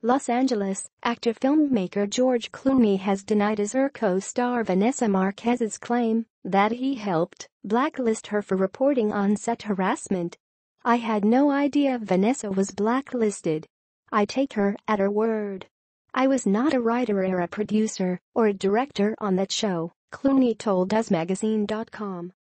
Los Angeles, actor-filmmaker George Clooney has denied his co-star Vanessa Marquez's claim that he helped blacklist her for reporting on-set harassment. "I had no idea Vanessa was blacklisted. I take her at her word. I was not a writer or a producer or a director on that show," Clooney told UsMagazine.com.